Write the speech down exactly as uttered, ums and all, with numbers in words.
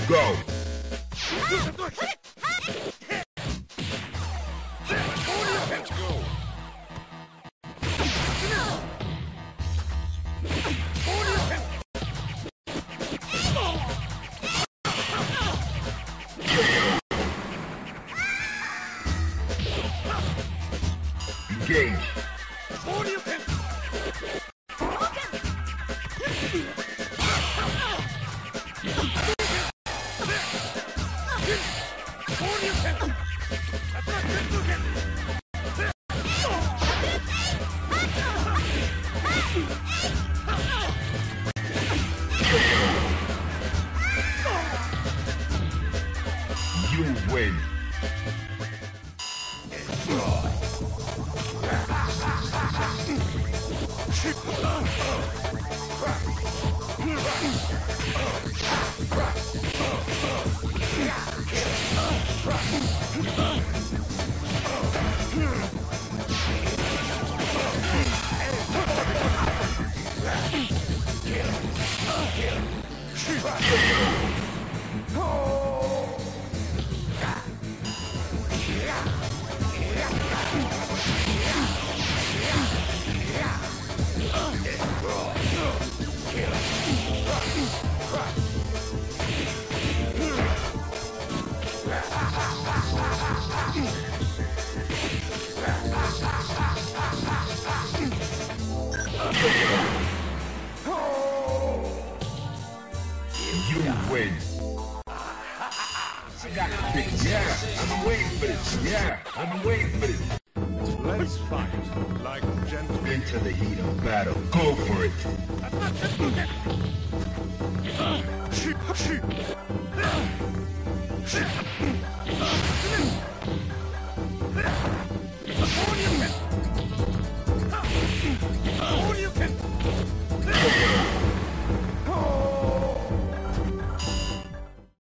Go! Let's go! Engage! You win! You win! Yeah, I've been waiting for this. Yeah, I've been waiting for this. Let's fight like gentlemen. Into the heat of battle. Go for it.